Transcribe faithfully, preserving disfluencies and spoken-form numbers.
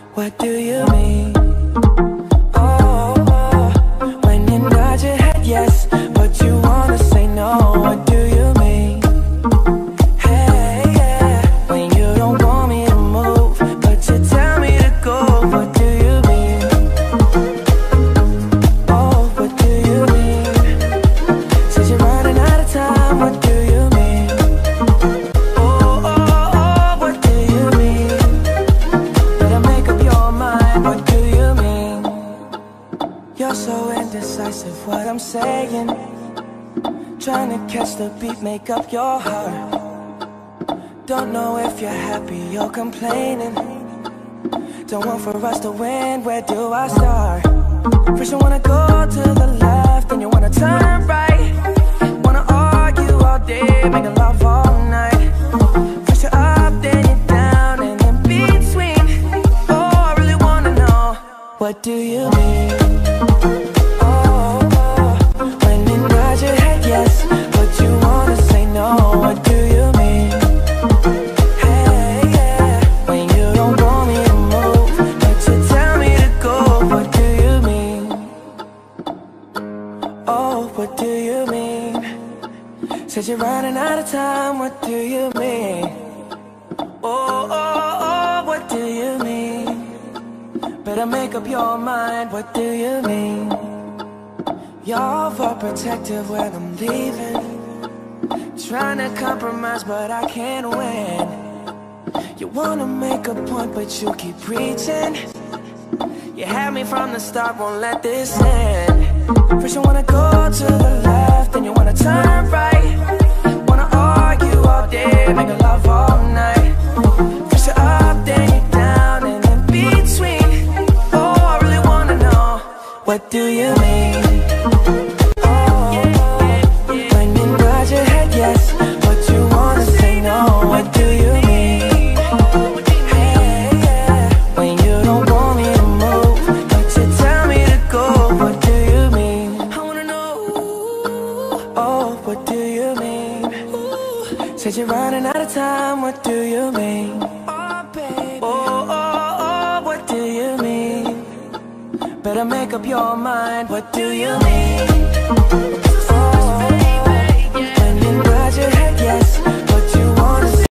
What do you mean? Oh, oh, when you nod your head yes, but you wanna say no. What do you mean? Hey, yeah, when you don't want me to move, but you tell me to go. What do you mean? Oh, what do you mean? Says you're running out of time. What do you mean? Oh, oh, oh, what do you mean? Better make up your mind. What do you mean? You're so indecisive, what I'm saying. Trying to catch the beat, make up your heart. Don't know if you're happy or complaining. Don't want for us to win, where do I start? First you wanna go to the left, then you wanna turn right. Wanna argue all day, making love all night. First you're up, then you're down, and in between. Oh, I really wanna know, what do you mean? Oh, oh, when you nod your head yes, but you wanna say no. What do you mean? Hey, yeah, when you don't want me to move, but you tell me to go. What do you mean? Oh, what do you mean? Said you're running out of time. What do you mean? Oh, oh, oh, what do you mean? Better make up your mind. What do you mean? You're overprotective when I'm leaving. Trying to compromise, but I can't win. You wanna make a point, but you keep preaching. You had me from the start, won't let this end. First you wanna go to the left, then you wanna turn right. Wanna argue all day, make love all night. First you're up, then you're down, and in between. Oh, I really wanna know, what do you mean? Oh, when you nod your head yes, but you wanna say no. What do you mean? Hey, yeah, when you don't want me to move, but you tell me to go. What do you mean? I wanna know. Oh, what do you mean? Said you're running out of time. What do you mean? Oh, baby. Oh, oh, oh, what do you mean? Better make up your mind. What do you mean? Oh, when you nod your head yes,